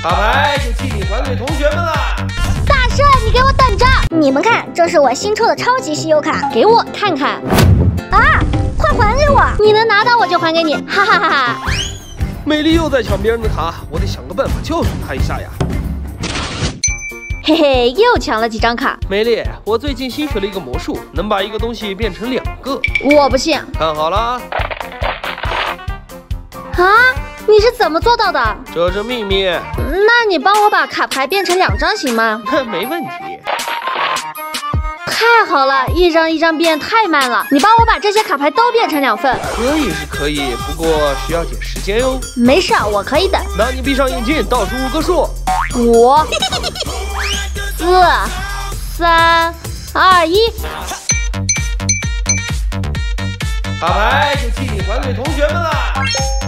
卡牌就替你还给同学们啦！ 大圣，你给我等着！你们看，这是我新抽的超级稀有卡，给我看看。啊，快还给我！你能拿到我就还给你，哈哈哈哈！ 美丽又在抢别人的卡，我得想个办法教训她一下呀。 嘿嘿，又抢了几张卡。 美丽，我最近新学了一个魔术，能把一个东西变成2个。 我不信。 看好了。 啊，你是怎么做到的？ 这是秘密。 那你帮我把卡牌变成2张行吗？ 没问题。 太好了，一张一张变太慢了。你帮我把这些卡牌都变成2份。 可以是可以，不过需要点时间哟。 没事，我可以等。 那你闭上眼睛，倒数5个数。 5、4、3、2、1。 卡牌就替你还给同学们啦！